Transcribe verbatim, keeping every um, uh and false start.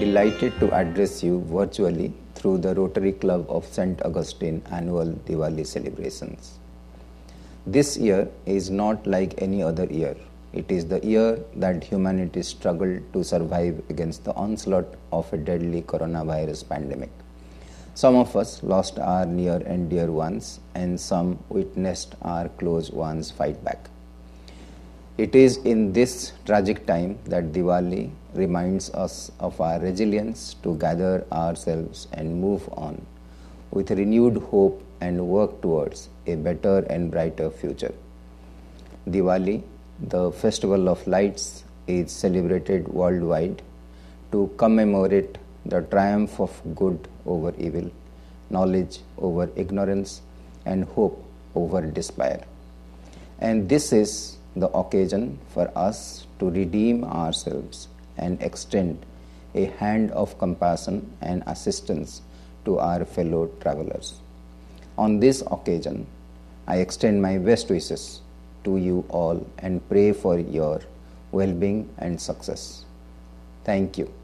delighted to address you virtually through the Rotary Club of Saint Augustine annual Diwali celebrations. This year is not like any other year. It is the year that humanity struggled to survive against the onslaught of a deadly coronavirus pandemic. Some of us lost our near and dear ones, and some witnessed our close ones fight back. It is in this tragic time that Diwali reminds us of our resilience to gather ourselves and move on with renewed hope and work towards a better and brighter future. Diwali, the festival of lights, is celebrated worldwide to commemorate the triumph of good over evil, knowledge over ignorance, and hope over despair. And this is the occasion for us to redeem ourselves and extend a hand of compassion and assistance to our fellow travelers. On this occasion, I extend my best wishes to you all and pray for your well-being and success. Thank you.